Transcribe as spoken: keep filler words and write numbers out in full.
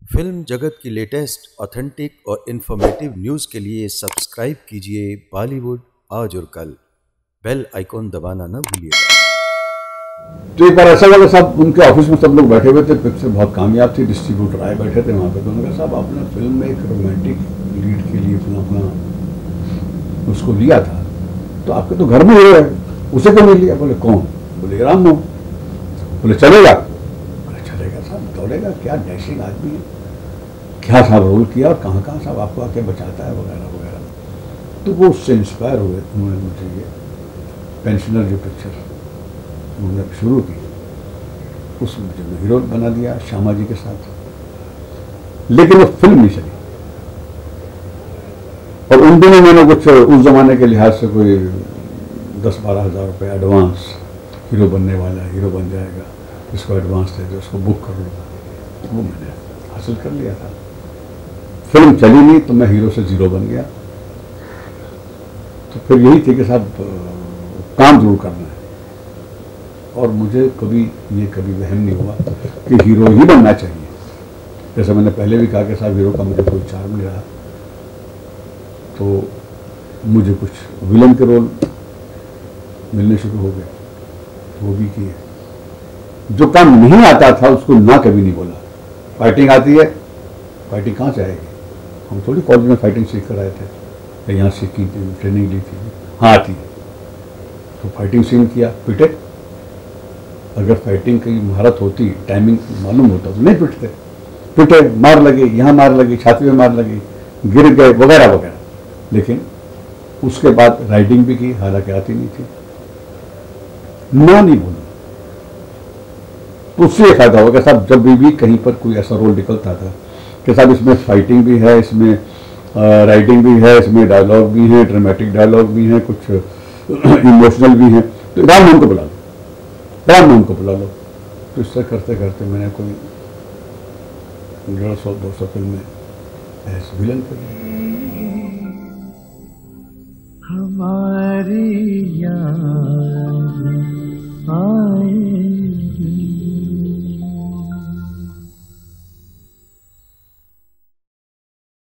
Film जगत की latest, authentic और इन्फॉर्मेटिव न्यूज़ के लिए सब्सक्राइब कीजिए बॉलीवुड आज और कल। बेल आइकॉन दबाना न भूलिएगा। तो एक बार ऐसा लगा साहब, उनके ऑफिस में सब लोग बैठे हुए थे, पिक्चर बहुत कामयाब थी, डिस्ट्रीब्यूटर आए बैठे थे वहाँ पे। तो उन्होंने कहा साहब आपने फिल्म में एक रोमांटिक लीड के लिए अपना अपना उसको लिया था, तो आपके तो घर में हीरो है, उसे क्यों नहीं लिया? बोले कौन? बोले राम मोहन। बोले चलेगा? बोले चलेगा साहब, दौड़ेगा, क्या डैशिंग आदमी है, क्या साहब रोल किया और कहाँ कहाँ साहब आपको आके बचाता है वगैरह वगैरह। तो वो उससे इंस्पायर हुए, उन्होंने मुझे ये पेंशनर जो पिक्चर उन्होंने शुरू की, उसमें मुझे हीरो बना दिया श्यामा जी के साथ। लेकिन वो फिल्म नहीं चली, और उन दिनों मैंने कुछ उस जमाने के लिहाज से कोई दस बारह हजार रुपये एडवांस, हीरो बनने वाला है, हीरो बन जाएगा, इसको एडवांस दे दो, उसको बुक कर लो, वो मैंने हासिल कर लिया था। फिल्म चली नहीं तो मैं हीरो से जीरो बन गया। तो फिर यही थी कि साहब काम जरूर करना है, और मुझे कभी ये कभी वहम नहीं हुआ कि हीरो ही बनना चाहिए। जैसे मैंने पहले भी कहा कि साहब हीरो का मुझे कोई चार्म नहीं रहा, तो मुझे कुछ विलन के रोल मिलने शुरू हो गए, वो भी किए। जो काम नहीं आता था उसको ना कभी नहीं बोला। फाइटिंग आती है, फाइटिंग कहाँ से आएगी? हम थोड़ी कॉलेज में फाइटिंग सीख कर आए थे, यहाँ सीखी थी, ट्रेनिंग ली थी। हाँ आती है, तो फाइटिंग सीन किया, पिटे। अगर फाइटिंग की महारत होती, टाइमिंग मालूम होता तो नहीं पिटते। पिटे, मार लगी, यहाँ मार लगी, छाती में मार लगी, गिर गए वगैरह वगैरह। लेकिन उसके बाद राइडिंग भी की, हालांकि आती नहीं थी। ना नहीं बोला तो उससे एक फायदा होगा साहब, जब भी, भी कहीं पर कोई ऐसा रोल निकलता था कि साहब इसमें फाइटिंग भी है, इसमें राइटिंग भी है, इसमें डायलॉग भी है, ड्रामेटिक डायलॉग भी है, कुछ इमोशनल भी है, तो राम मोहन को बुला लो, राम मोहन को बुला लो। तो इस तरह करते करते मैंने कोई डेढ़ सौ दो सौ फिल्में एज विलन करी। हमारी याद